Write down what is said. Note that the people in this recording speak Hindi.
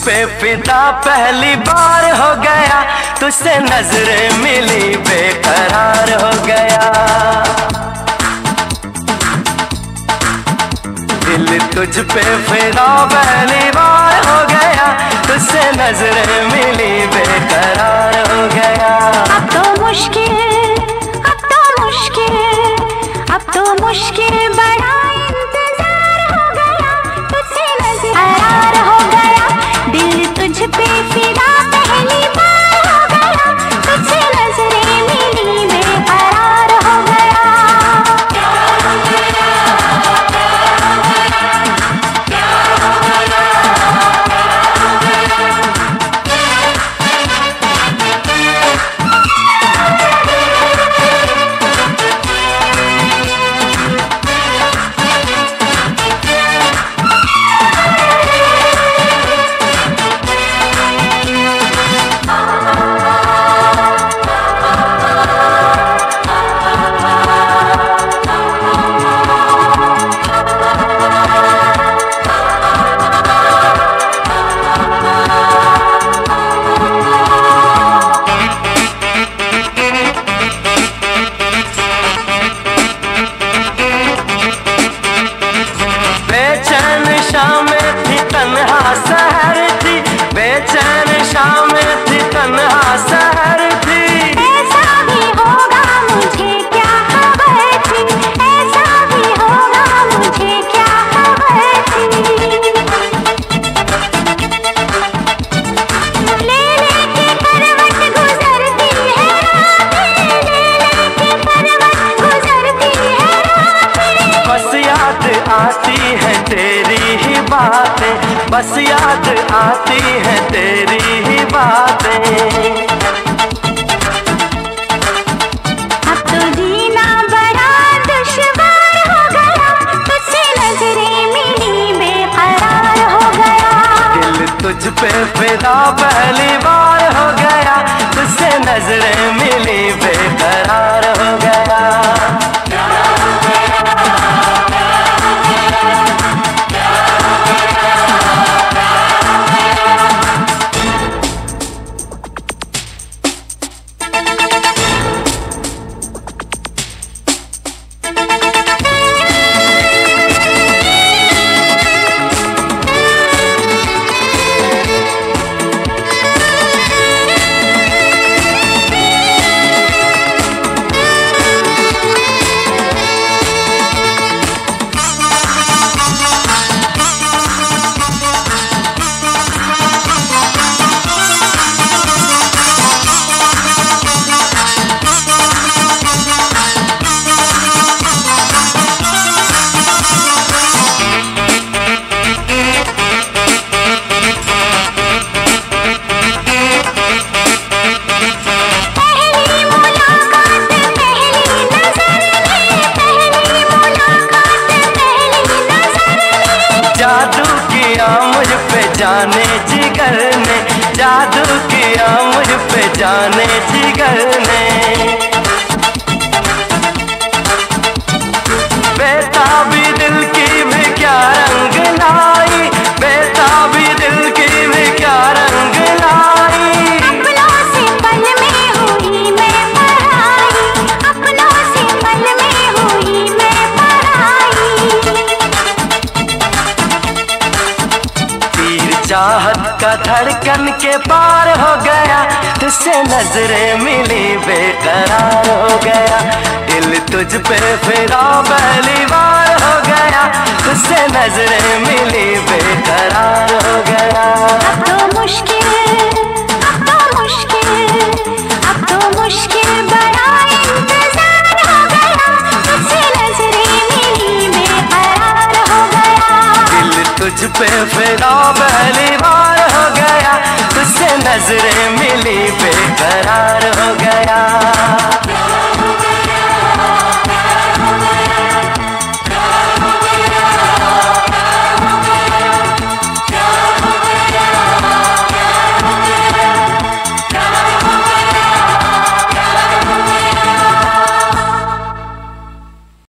पे फिदा पहली बार हो गया, तुझसे नजरें मिली बेकरार हो गया। दिल तुझ पे फिदा पहली बार हो गया, तुझसे नजरें मिली बेकरार हो गया। अब तो मुश्किल, अब तो मुश्किल, अब तो मुश्किल बड़ा इंतजार हो गया, तुझसे नजर हो गया। दिल तुझ पे फिदा पहली बार हो गया, तुझसे नजरें मिली बेकरार हो गया। बस याद आती है तेरी ही बातें। अब तो जीना बड़ा दुश्वार हो गया, तुझसे नजरें मिली बेकरार हो गया। दिल तुझ पे फिदा पहली बार हो गया, तुझसे नजरें मिली बेकरार हो गया। जादू किया मुझ पे जाने जिगर ने, जादू किया मुझ पे जाने जिगर ने। बेताबी दिल की भी क्या रंग लाई, बेताबी दिल की भी क्या रंग लाई। अपनों से पल में हुई मैं पराई, अपनों से पल में हुई मैं पराई। चाहत का धड़कन के पार हो गया, तुझसे नजरें मिली बेकरार हो गया। दिल तुझ पे फिदा पहली बार हो गया, तुझसे नजरें मिली बेकरार हो गया। अब तो मुश्किल, अब तो मुश्किल, अब तो मुश्किल बड़ा इंतजार हो गया, तुझसे नजरें मिली बेकरार हो गया। दिल तुझ पे फिदा पहली